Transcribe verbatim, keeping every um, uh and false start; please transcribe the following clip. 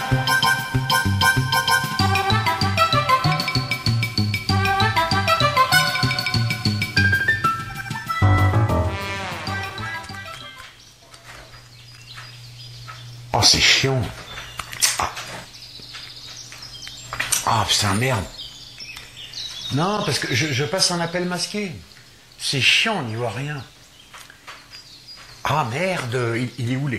Oh, c'est chiant. Ah, ah putain, merde. Non, parce que je, je passe un appel masqué. C'est chiant, on n'y voit rien. Ah merde, il, il est où l'écran ?